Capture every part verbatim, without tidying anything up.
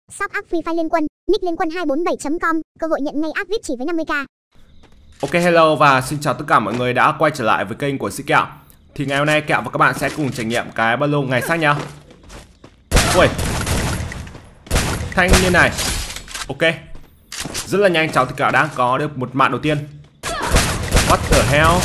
Shop app Free Fire Liên Quân, nick liên quân hai bốn bảy chấm com, cơ hội nhận ngay app vê i pê chỉ với năm mươi k. Ok, hello và xin chào tất cả mọi người đã quay trở lại với kênh của Sĩ Kẹo. Thì ngày hôm nay Kẹo và các bạn sẽ cùng trải nghiệm cái ba lô ngày sách nha. Ui, thanh niên này. Ok, rất là nhanh chóng thì Kẹo đã có được một mạng đầu tiên. What the hell?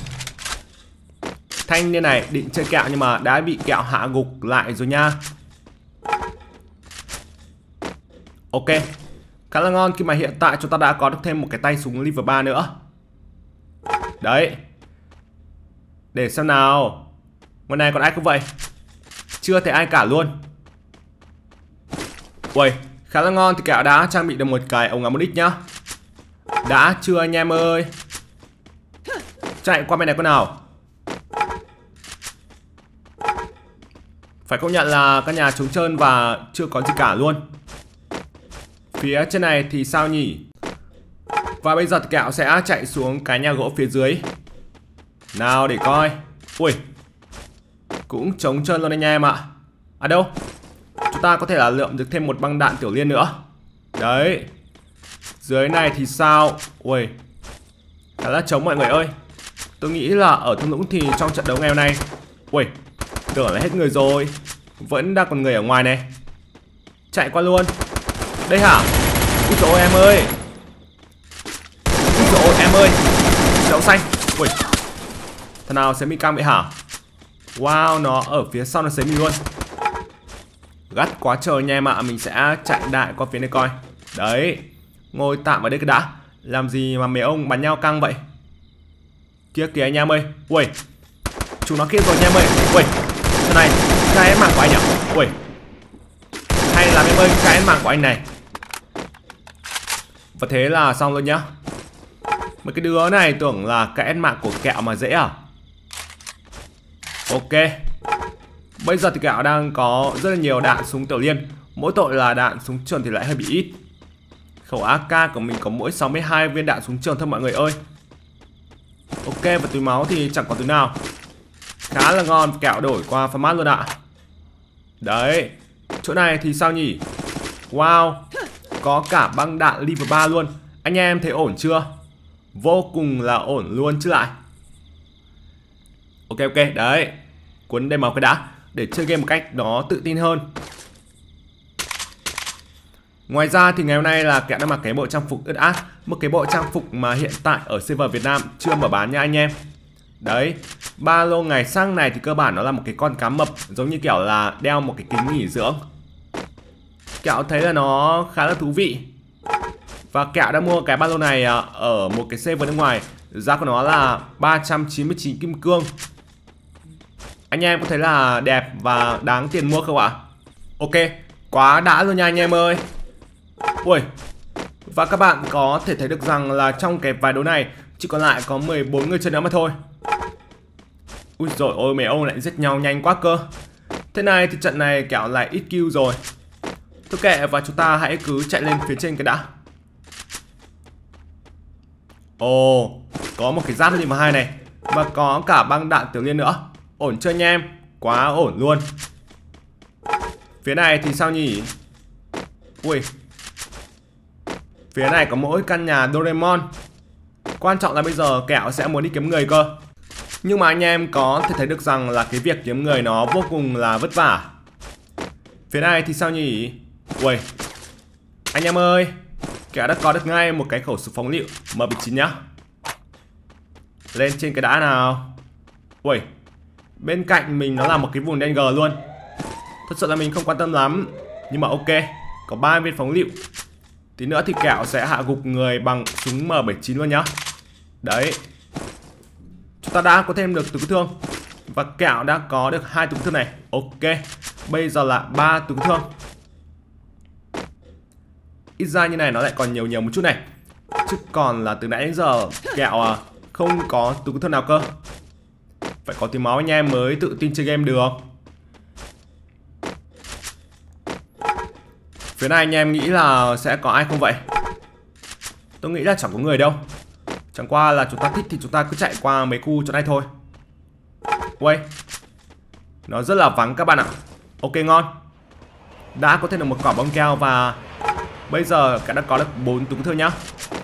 Thanh niên này định chơi Kẹo nhưng mà đã bị Kẹo hạ gục lại rồi nha. Ok, khá là ngon khi mà hiện tại chúng ta đã có được thêm một cái tay súng level ba nữa. Đấy, để xem nào. Ngoài này còn ai không vậy? Chưa thấy ai cả luôn. Ui, khá là ngon thì Kẹo đã trang bị được một cái ống ngắm một x nhá. Đã chưa anh em ơi? Chạy qua bên này con nào. Phải công nhận là các nhà trống trơn và chưa có gì cả luôn. Phía trên này thì sao nhỉ? Và bây giờ thì Kẹo sẽ chạy xuống cái nhà gỗ phía dưới. Nào để coi. Ui, cũng trống trơn luôn anh em ạ. À đâu, chúng ta có thể là lượm được thêm một băng đạn tiểu liên nữa. Đấy, dưới này thì sao? Ui, khá là trống mọi người ơi. Tôi nghĩ là ở thung lũng thì trong trận đấu ngày hôm nay, ui, tưởng là hết người rồi, vẫn đang còn người ở ngoài này. Chạy qua luôn. Đây hả? Úi dồi ôi em ơi. Úi dồi ôi em ơi. Đậu xanh. Ui, thằng nào xém mi cam vậy hả? Wow, nó ở phía sau nó xém mi luôn. Gắt quá trời nha em ạ. Mình sẽ chạy đại qua phía này coi. Đấy, ngồi tạm ở đây cái đã. Làm gì mà mấy ông bắn nhau căng vậy? Kia kìa anh em ơi. Ui, chúng nó kia rồi anh em ơi. Ui, thằng này cái mạng của anh nhỉ? Ui, hay là em ơi cái mạng của anh này. Và thế là xong luôn nhá. Mấy cái đứa này tưởng là cái mạng của Kẹo mà dễ à? Ok, bây giờ thì Kẹo đang có rất là nhiều đạn súng tiểu liên. Mỗi tội là đạn súng trường thì lại hơi bị ít. Khẩu a ca của mình có mỗi sáu mươi hai viên đạn súng trường thôi mọi người ơi. Ok, và túi máu thì chẳng có túi nào. Khá là ngon, Kẹo đổi qua format luôn ạ. Đấy, chỗ này thì sao nhỉ? Wow, có cả băng đạn level ba luôn. Anh em thấy ổn chưa? Vô cùng là ổn luôn chứ lại. Ok ok, đấy, cuốn đầy máu cái đã, để chơi game một cách nó tự tin hơn. Ngoài ra thì ngày hôm nay là Kẹo đang mặc cái bộ trang phục ướt át. Một cái bộ trang phục mà hiện tại ở server Việt Nam chưa mở bán nha anh em. Đấy, ba lô ngày sang này thì cơ bản nó là một cái con cá mập, giống như kiểu là đeo một cái kính nghỉ dưỡng. Kẹo thấy là nó khá là thú vị. Và Kẹo đã mua cái ba lô này ở một cái server nước ngoài. Giá của nó là ba trăm chín mươi chín kim cương. Anh em có thấy là đẹp và đáng tiền mua không ạ? Ok, quá đã luôn nha anh em ơi. Ui, và các bạn có thể thấy được rằng là trong cái vài đấu này chỉ còn lại có mười bốn người chơi nữa mà thôi. Ui dồi ôi, mấy ông lại giết nhau nhanh quá cơ. Thế này thì trận này Kẹo lại ít kill rồi. Thôi kệ, và chúng ta hãy cứ chạy lên phía trên cái đã. Ồ, oh, có một cái giáp level hai này. Và có cả băng đạn tiểu liên nữa. Ổn chưa anh em? Quá ổn luôn. Phía này thì sao nhỉ? Ui, phía này có mỗi căn nhà Doraemon. Quan trọng là bây giờ Kẹo sẽ muốn đi kiếm người cơ. Nhưng mà anh em có thể thấy được rằng là cái việc kiếm người nó vô cùng là vất vả. Phía này thì sao nhỉ? Ui, anh em ơi, Kẹo đã có được ngay một cái khẩu súng phóng lựu M mười chín nhá. Lên trên cái đã nào. Ui, bên cạnh mình nó là một cái vùng đen G luôn. Thật sự là mình không quan tâm lắm. Nhưng mà ok, có ba viên phóng lựu. Tí nữa thì Kẹo sẽ hạ gục người bằng súng M bảy chín luôn nhá. Đấy, chúng ta đã có thêm được túi thương. Và Kẹo đã có được hai túi thương này. Ok, bây giờ là ba túi thương. Ít ra như này nó lại còn nhiều nhiều một chút này. Chứ còn là từ nãy đến giờ Kẹo à, không có túi thương nào cơ. Phải có túi máu anh em mới tự tin chơi game được. Phía này anh em nghĩ là sẽ có ai không vậy? Tôi nghĩ là chẳng có người đâu. Chẳng qua là chúng ta thích thì chúng ta cứ chạy qua mấy khu chỗ này thôi. Uầy, nó rất là vắng các bạn ạ. Ok ngon. đã có thêm được một quả bom keo và bây giờ cả đã có được bốn túi thương nhá.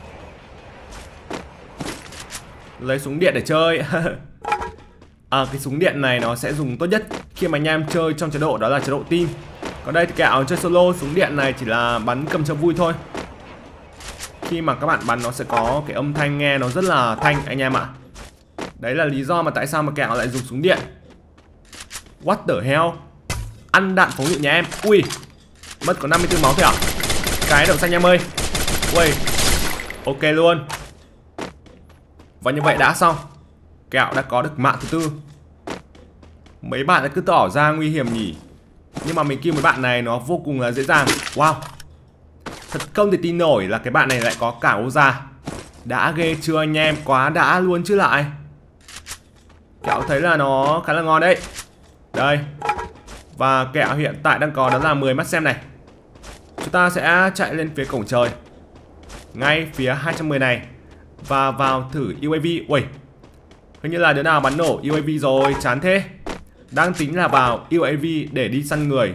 Lấy súng điện để chơi. À, cái súng điện này nó sẽ dùng tốt nhất khi mà anh em chơi trong chế độ đó là chế độ team. Còn đây thì Kẹo chơi solo, súng điện này chỉ là bắn cầm cho vui thôi. Khi mà các bạn bắn nó sẽ có cái âm thanh nghe nó rất là thanh anh em ạ. Đấy là lý do mà tại sao mà Kẹo lại dùng súng điện. What the hell? Ăn đạn phóng lựu nhà em. Ui, mất có năm mươi tư máu thôi à? Cái đậu xanh em ơi. Ui, ok luôn. Và như vậy đã xong. Kẹo đã có được mạng thứ tư. Mấy bạn đã cứ tỏ ra nguy hiểm nhỉ. Nhưng mà mình kill mấy bạn này nó vô cùng là dễ dàng. Wow, thật không thể tin nổi là cái bạn này lại có cả ô già. Đã ghê chưa anh em, quá đã luôn chứ lại. Kẹo thấy là nó khá là ngon đấy. Đây. Và Kẹo hiện tại đang có đó là mười mắt xem này. Chúng ta sẽ chạy lên phía cổng trời, ngay phía hai trăm mười này, và vào thử u a vê. Ui, hình như là đứa nào bắn nổ u a vê rồi, chán thế. Đang tính là vào u a vê để đi săn người.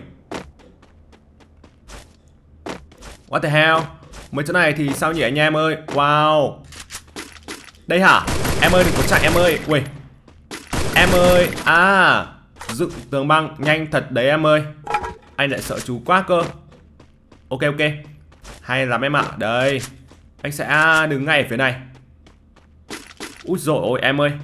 What the hell? Mấy chỗ này thì sao nhỉ anh em ơi? Wow. Đây hả? Em ơi đừng có chạy em ơi. Ui, em ơi. À, dựng tường băng nhanh thật đấy em ơi. Anh lại sợ chú quá cơ. Ok ok, hay lắm em ạ. Đây, anh sẽ đứng ngay ở phía này. Úi dồi ôi em ơi,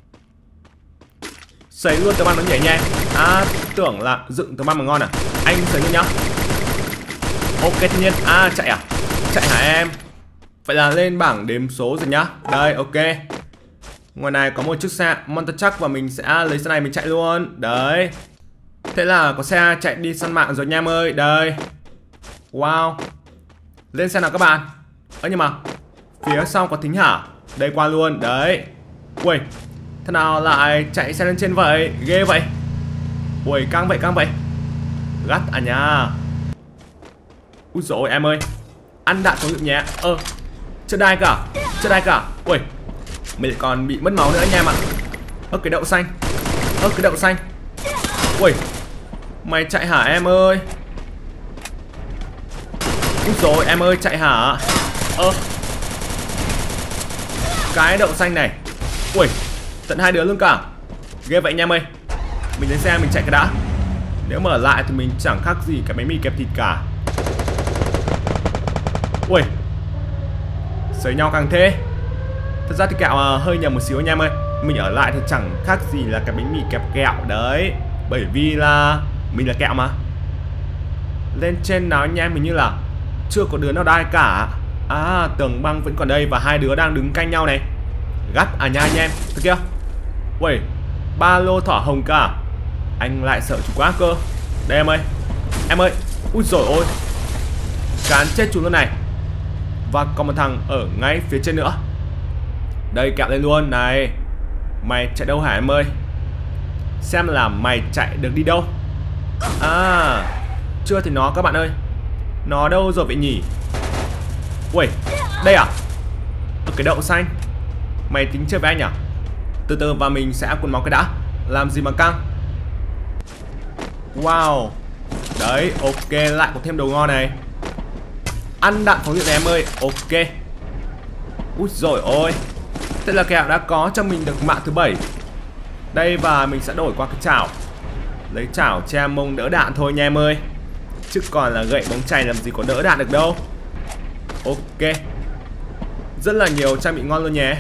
sấy luôn tường băng nó nhảy nhanh. À, tưởng là dựng tường băng mà ngon à. Anh sấy luôn nhá. Ok thiên nhiên. À, chạy à? Chạy hả em? Vậy là lên bảng đếm số rồi nhá. Đây, ok. Ngoài này có một chiếc xe Monster Truck và mình sẽ lấy xe này mình chạy luôn. Đấy. Thế là có xe chạy đi săn mạng rồi nha em ơi. Đây. Wow. Lên xe nào các bạn. Ơ nhưng mà phía sau có thính hả? Đây qua luôn. Đấy. Ui, thế nào lại chạy xe lên trên vậy? Ghê vậy. Ui, căng vậy căng vậy. Gắt à nha. Úi dồi ôi em ơi, ăn đạn xuống nhẹ. Ơ, chưa đai cả. Chưa đai cả. Ui, mình lại còn bị mất máu nữa anh em ạ. Ơ cái đậu xanh. Ơ cái đậu xanh. Ui, mày chạy hả em ơi? Úi dồi em ơi, chạy hả? Ơ, cái đậu xanh này. Ui, tận hai đứa luôn cả. Ghê vậy anh em ơi. Mình lên xe mình chạy cái đã. Nếu mà ở lại thì mình chẳng khác gì cái bánh mì kẹp thịt cả. Ui, sấy nhau càng thế. Thật ra thì Kẹo à, hơi nhầm một xíu anh em ơi. Mình ở lại thì chẳng khác gì là cái bánh mì kẹp kẹo đấy. Bởi vì là mình là Kẹo mà. Lên trên nào anh em, mình như là chưa có đứa nào đai cả. À, tường băng vẫn còn đây và hai đứa đang đứng canh nhau này. Gắt à nha anh em. Thật kia. Ui, ba lô thỏ hồng cả. Anh lại sợ chú quá cơ. Đây em ơi. Em ơi. Úi dồi ôi, cán chết chú luôn này. Và còn một thằng ở ngay phía trên nữa. Đây Kẹo lên luôn này. Mày chạy đâu hả em ơi? Xem là mày chạy được đi đâu. À, chưa thì nó các bạn ơi. Nó đâu rồi vậy nhỉ? Ui, đây à? Ở cái đậu xanh. Mày tính chơi với anh à? Từ từ và mình sẽ cuốn máu cái đã. Làm gì mà căng. Wow. Đấy, ok, lại có thêm đồ ngon này. Ăn đạn phóng lựu này em ơi. Ok. Úi dồi ôi. Thế là Kẹo đã có cho mình được mạng thứ bảy. Đây và mình sẽ đổi qua cái chảo. Lấy chảo che mông đỡ đạn thôi nha em ơi. Chứ còn là gậy bóng chày làm gì có đỡ đạn được đâu. Ok. Rất là nhiều trang bị ngon luôn nhé.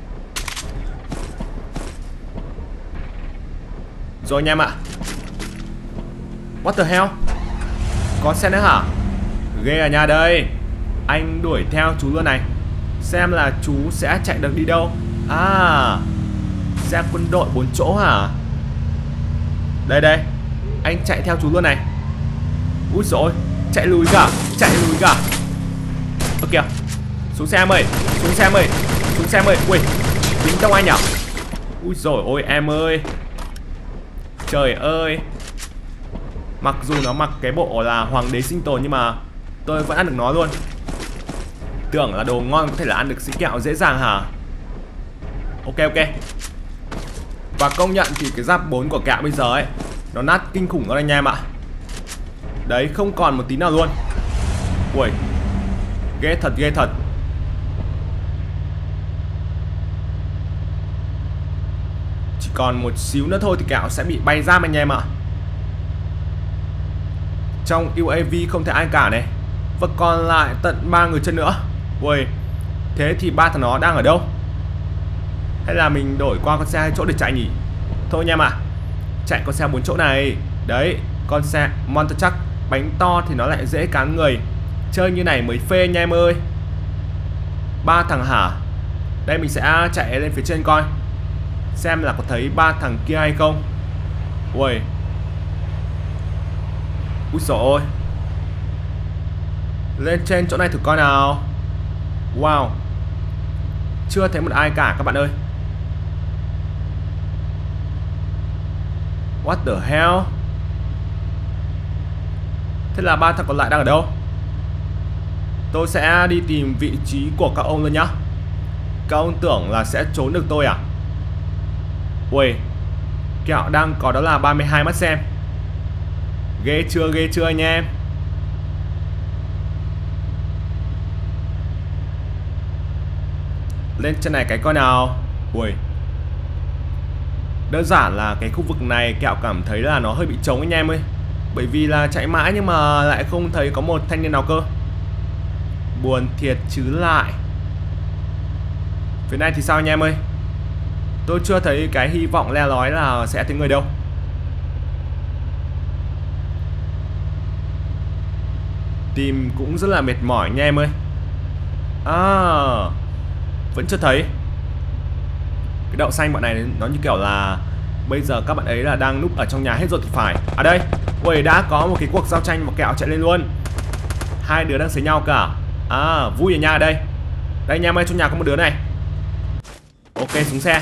Rồi anh em ạ. What the hell? Có xe nữa hả? Ghê à nha. Đây, anh đuổi theo chú luôn này. Xem là chú sẽ chạy được đi đâu. À, xe quân đội bốn chỗ hả? Đây đây, anh chạy theo chú luôn này. Úi dồi ôi, chạy lùi cả. Chạy lùi cả. Ơ kìa, xuống xe em ơi. Xuống xe em ơi. Xuống xe em ơi. Ui, tính tông anh à? Úi dồi ôi em ơi. Trời ơi. Mặc dù nó mặc cái bộ là hoàng đế sinh tồn nhưng mà tôi vẫn ăn được nó luôn. Tưởng là đồ ngon có thể là ăn được sĩ Kẹo dễ dàng hả? Ok ok. Và công nhận thì cái giáp bốn của Kẹo bây giờ ấy, nó nát kinh khủng đó anh em ạ. Đấy, không còn một tí nào luôn. Ui, ghê thật, ghê thật. Chỉ còn một xíu nữa thôi thì kẹo sẽ bị bay ra anh em ạ. Trong u a vê không thể ai cả này. Và còn lại tận ba người chân nữa. Ui, thế thì ba thằng nó đang ở đâu? Hay là mình đổi qua con xe hai chỗ để chạy nhỉ? Thôi anh em ạ, chạy con xe bốn chỗ này. Đấy, con xe Monster Truck bánh to thì nó lại dễ cán người. Chơi như này mới phê anh em ơi. Ba thằng hả? Đây mình sẽ chạy lên phía trên coi, xem là có thấy ba thằng kia hay không. Ui, úi dồi ôi. Lên trên chỗ này thử coi nào. Wow, chưa thấy một ai cả các bạn ơi. What the hell? Thế là ba thằng còn lại đang ở đâu? Tôi sẽ đi tìm vị trí của các ông luôn nhá. Các ông tưởng là sẽ trốn được tôi à? Ui, kẹo đang có đó là ba mươi hai mắt xem. Ghê chưa, ghê chưa anh em? Lên trên này cái coi nào. Ui, đơn giản là cái khu vực này kẹo cảm thấy là nó hơi bị trống anh em ơi. Bởi vì là chạy mãi nhưng mà lại không thấy có một thanh niên nào cơ. Buồn thiệt chứ lại. Phía này thì sao anh em ơi? Tôi chưa thấy cái hy vọng le lói là sẽ thấy người đâu. Tìm cũng rất là mệt mỏi anh em ơi. À, vẫn chưa thấy. Cái đậu xanh bọn này nó như kiểu là bây giờ các bạn ấy là đang núp ở trong nhà hết rồi thì phải. À đây, ui, đã có một cái cuộc giao tranh và kẹo chạy lên luôn. Hai đứa đang xấy nhau cả. À, vui ở nhà ở đây. Đây anh em ơi, trong nhà có một đứa này. Ok, xuống xe.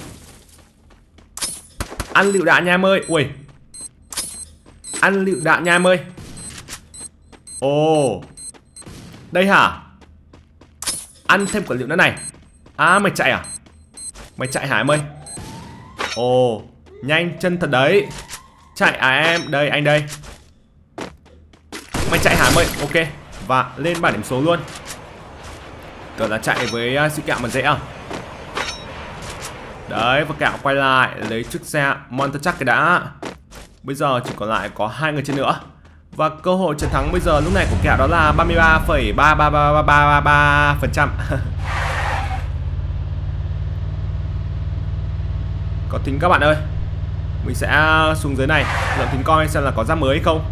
Ăn lựu đạn nha em ơi. Ui, ăn lựu đạn nha em ơi. Ồ, đây hả? Ăn thêm quả lựu nữa này. À, mày chạy à? Mày chạy hả em ơi? Ồ, nhanh chân thật đấy. Chạy à em? Đây, anh đây. Mày chạy hả em ơi? Ok, và lên bảng điểm số luôn. Tưởng là chạy với uh, siêu kẹo mà dễ à? Đấy, và kẹo quay lại lấy chiếc xe Monster Truck cái đã. Bây giờ chỉ còn lại có hai người trên nữa. Và cơ hội chiến thắng bây giờ lúc này của kẹo đó là ba mươi ba phẩy ba ba ba ba ba ba phần trăm. Có tính các bạn ơi. Mình sẽ xuống dưới này làm tính coi xem là có giáp mới hay không.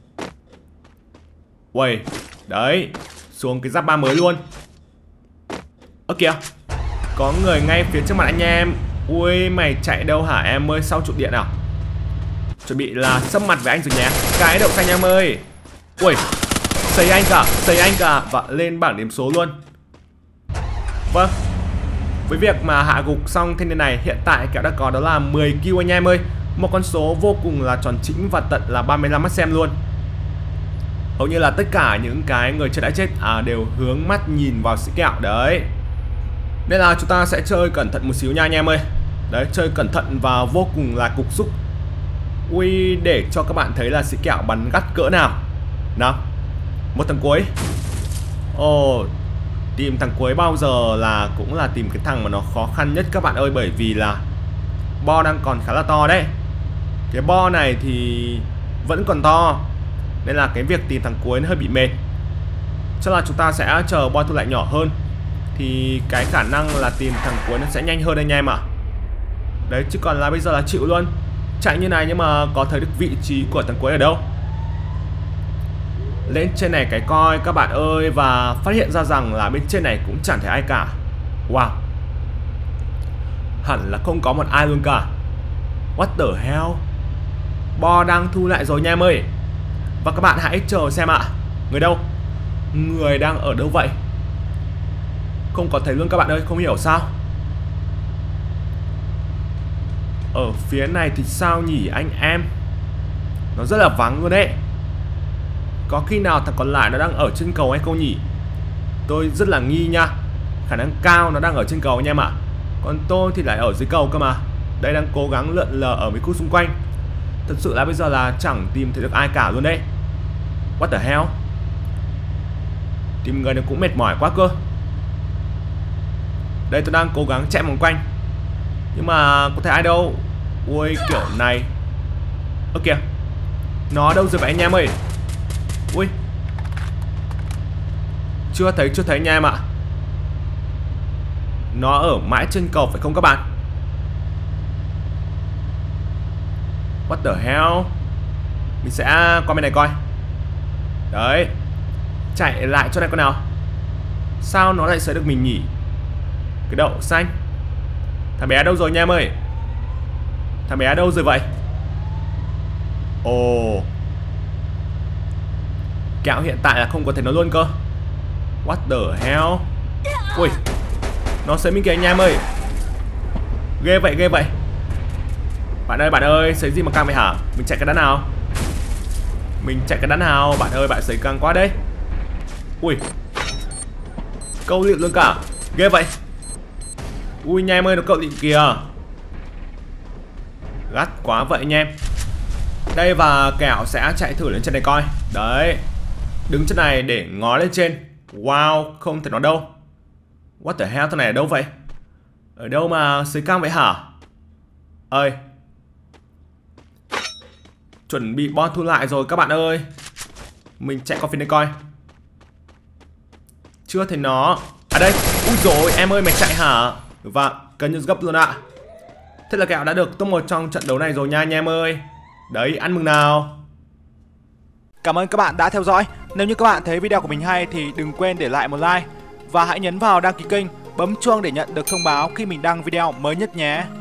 Uầy, đấy, xuống cái giáp ba mới luôn. Ơ kìa, có người ngay phía trước mặt anh em. Ui, mày chạy đâu hả em ơi? Sau trụ điện nào. Chuẩn bị là xâm mặt với anh rồi nhé. Cái đậu xanh em ơi. Ui, sấy anh cả, sấy anh cả. Và lên bảng điểm số luôn. Vâng, với việc mà hạ gục xong thanh niên này, hiện tại kẹo đã có đó là mười kill anh em ơi. Một con số vô cùng là tròn chỉnh và tận là ba mươi lăm mắt xem luôn. Hầu như là tất cả những cái người chơi đã chết à, đều hướng mắt nhìn vào sĩ kẹo đấy. Nên là chúng ta sẽ chơi cẩn thận một xíu nha anh em ơi. Đấy, chơi cẩn thận và vô cùng là cục xúc. Ui, để cho các bạn thấy là sĩ kẹo bắn gắt cỡ nào. Nào, một thằng cuối. Ồ, tìm thằng cuối bao giờ là cũng là tìm cái thằng mà nó khó khăn nhất các bạn ơi. Bởi vì là bo đang còn khá là to đấy. Cái bo này thì vẫn còn to, nên là cái việc tìm thằng cuối nó hơi bị mệt. Chắc là chúng ta sẽ chờ bo thu lại nhỏ hơn, thì cái khả năng là tìm thằng cuối nó sẽ nhanh hơn anh em ạ. Đấy, chứ còn là bây giờ là chịu luôn. Chạy như này nhưng mà có thấy được vị trí của thằng cuối ở đâu. Lên trên này cái coi các bạn ơi. Và phát hiện ra rằng là bên trên này cũng chẳng thấy ai cả. Wow, hẳn là không có một ai luôn cả. What the hell. Bo đang thu lại rồi nha em ơi. Và các bạn hãy chờ xem ạ. Người đâu? Người đang ở đâu vậy? Không có thấy luôn các bạn ơi, không hiểu sao. Ở phía này thì sao nhỉ anh em? Nó rất là vắng luôn đấy. Có khi nào thằng còn lại nó đang ở trên cầu hay không nhỉ? Tôi rất là nghi nha. Khả năng cao nó đang ở trên cầu anh em ạ. Còn tôi thì lại ở dưới cầu cơ mà. Đây đang cố gắng lượn lờ ở mấy khu xung quanh. Thật sự là bây giờ là chẳng tìm thấy được ai cả luôn đấy. What the hell? Tìm người này cũng mệt mỏi quá cơ. Đây tôi đang cố gắng chạy vòng quanh, nhưng mà có thấy ai đâu. Ui kiểu này. Ơ kìa, nó đâu rồi vậy anh em ơi? Ui, chưa thấy chưa thấy nha em ạ. Nó ở mãi trên cầu phải không các bạn? What the hell? Mình sẽ qua bên này coi. Đấy, chạy lại chỗ này con nào. Sao nó lại sợ được mình nhỉ? Cái đậu xanh. Thằng bé đâu rồi nha em ơi? Thằng bé đâu rồi vậy? Ồ, Kẹo hiện tại là không có thấy nó luôn cơ. What the hell? Ui, nó sấy mình kìa anh em ơi. Ghê vậy ghê vậy. Bạn ơi bạn ơi, sấy gì mà căng vậy hả? Mình chạy cái đá nào? Mình chạy cái đá nào? Bạn ơi bạn sấy căng quá đấy. Ui, câu lịm luôn cả. Ghê vậy. Ui nha em ơi, nó cậu lịm kìa. Gắt quá vậy anh em. Đây và Kẹo sẽ chạy thử lên trên này coi. Đấy, đứng trên này để ngó lên trên. Wow, không thể nó đâu. What the hell, thằng này ở đâu vậy? Ở đâu mà sấy căng vậy hả? Ơi, chuẩn bị bon thu lại rồi các bạn ơi. Mình chạy qua phía này coi. Chưa thấy nó. À đây, ui dồi em ơi mày chạy hả? Và cần như gấp luôn ạ. Thế là Kẹo đã được top một trong trận đấu này rồi nha anh em ơi. Đấy, ăn mừng nào. Cảm ơn các bạn đã theo dõi. Nếu như các bạn thấy video của mình hay thì đừng quên để lại một like. Và hãy nhấn vào đăng ký kênh, bấm chuông để nhận được thông báo khi mình đăng video mới nhất nhé.